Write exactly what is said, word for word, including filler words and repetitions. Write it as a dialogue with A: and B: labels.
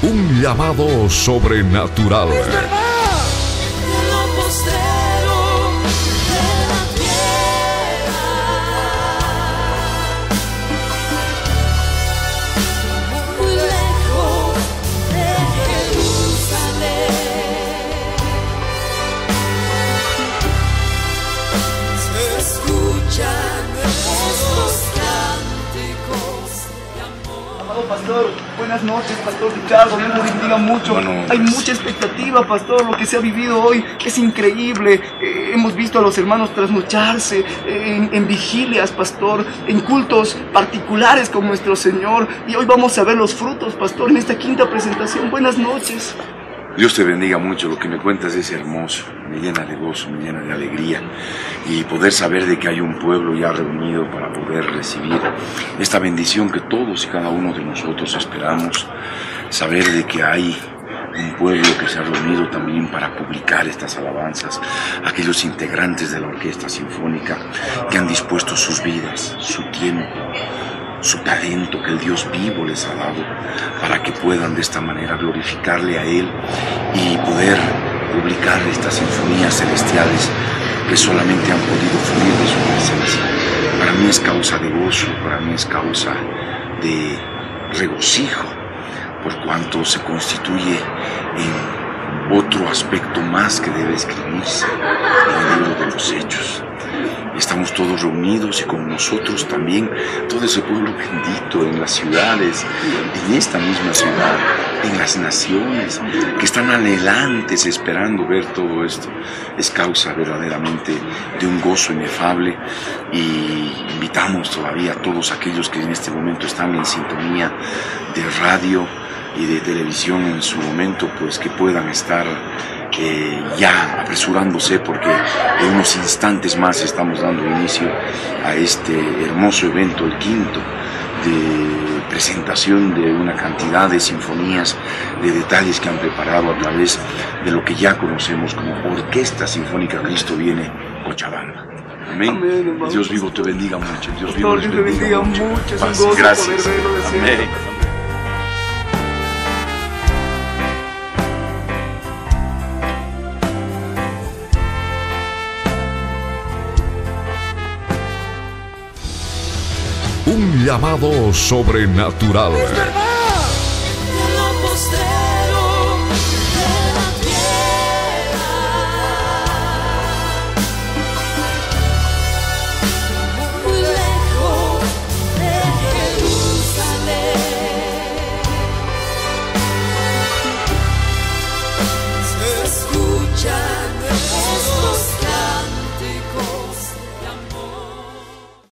A: Un llamado sobrenatural.
B: ¡Es verdad!
C: Pastor, buenas noches, Pastor Ricardo, Dios lo bendiga mucho. Bueno, hay mucha expectativa, Pastor, lo que se ha vivido hoy es increíble. Eh, hemos visto a los hermanos trasnocharse eh, en, en vigilias, Pastor, en cultos particulares con nuestro Señor. Y hoy vamos a ver los frutos, Pastor, en esta quinta presentación. Buenas noches.
D: Dios te bendiga mucho, lo que me cuentas es hermoso, me llena de gozo, me llena de alegría, y poder saber de que hay un pueblo ya reunido para poder recibir esta bendición que todos y cada uno de nosotros esperamos, saber de que hay un pueblo que se ha reunido también para publicar estas alabanzas, aquellos integrantes de la Orquesta Sinfónica que han dispuesto sus vidas, su tiempo, su talento que el Dios vivo les ha dado para que puedan de esta manera glorificarle a Él y poder publicar estas sinfonías celestiales que solamente han podido fluir de su presencia. Para mí es causa de gozo, para mí es causa de regocijo, por cuanto se constituye en otro aspecto más que debe escribirse en el libro de los Hechos. Estamos todos reunidos y con nosotros también todo ese pueblo bendito en las ciudades, en esta misma ciudad, en las naciones, que están anhelantes esperando ver todo esto. Es causa verdaderamente de un gozo inefable, y invitamos todavía a todos aquellos que en este momento están en sintonía de radio y de televisión en su momento, pues que puedan estar eh, ya apresurándose, porque en unos instantes más estamos dando inicio a este hermoso evento, el quinto, de presentación de una cantidad de sinfonías, de detalles que han preparado a través de lo que ya conocemos como Orquesta Sinfónica Cristo Viene Cochabamba. Amén. Amén, Dios vivo te bendiga mucho. Dios vivo
C: te bendiga, bendiga mucho. mucho. Es un gozo
D: Gracias.
C: Poder verlo de
D: Amén.
A: Un llamado sobrenatural.
B: ¡Es verdad!